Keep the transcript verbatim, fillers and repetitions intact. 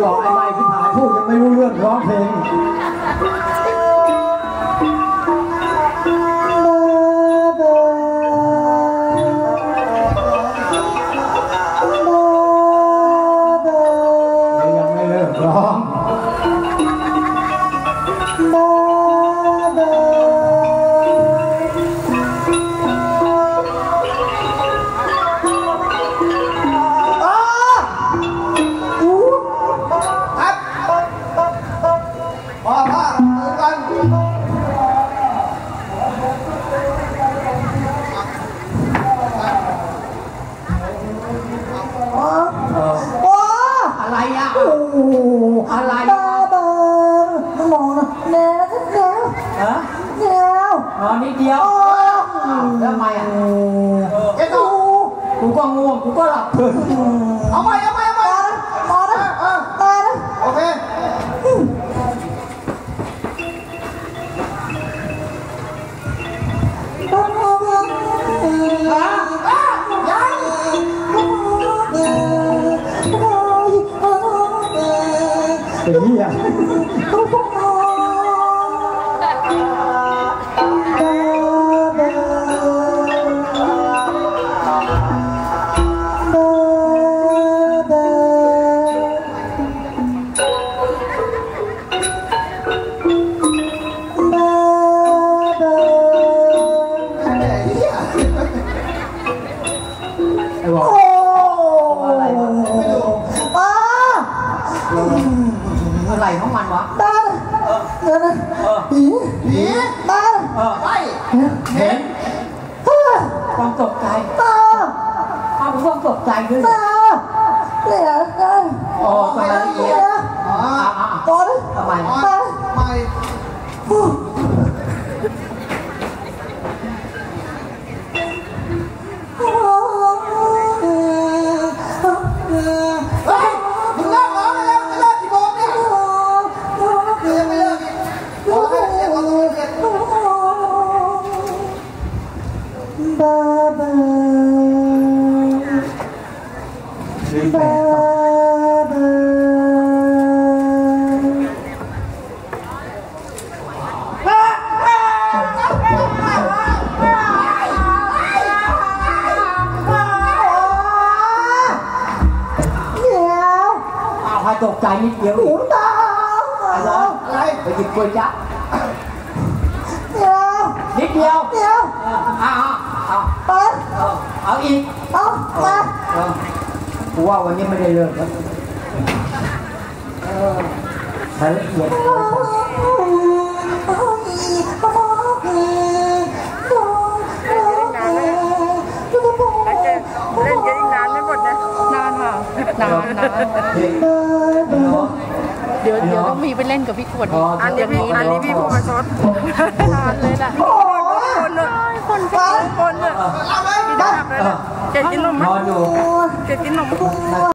บอกไอ้ใบที่ถ่ายพูดยังไม่รู้เรื่องร้องเพลงยังไม่เลิกร้องอะไรอ่ะโอ้อะไรบ้าบ้ามองนะแนวแนวฮะแนวนอนนิดเดียวแล้วทำไมอ่ะเอ็ดดูกูก็ง่วงกูก็หลับเพลินเอาไปเอาไปเอาไปมานะมานะโอเคเป็นเหี้ยไอ้บอกอะไรอะไรของมันวะบ้าเงินนะผีผีบ้าไปเห็นความตกใจเอาความตกใจด้วยเหลืออ๋อทำไมละเอียดก่อนทำไมไปบ้าบ้าบ้าบ้าพอตกใจนิดเดียวหิวตาอะไรอะไรไปหยิบกล้วยจั๊บเดียวนิดเดียวเดียวเอาเอาเอาไปเอาอีกเอามากูว่าวันนี้ไม่ได้เลิกแล้วเออไปละเอียดเล่นกันอีกนานไม่หมดนะนานค่ะนานนานเดี๋ยวเดี๋ยวต้องมีไปเล่นกับพี่ขวดอันนี้พี่อันนี้พี่พูดมาชดนานเลยล่ะคนเลยคนคนเลยพี่ดาบเลยเจ็ดกินนมมั้ยเจ็ดกินนม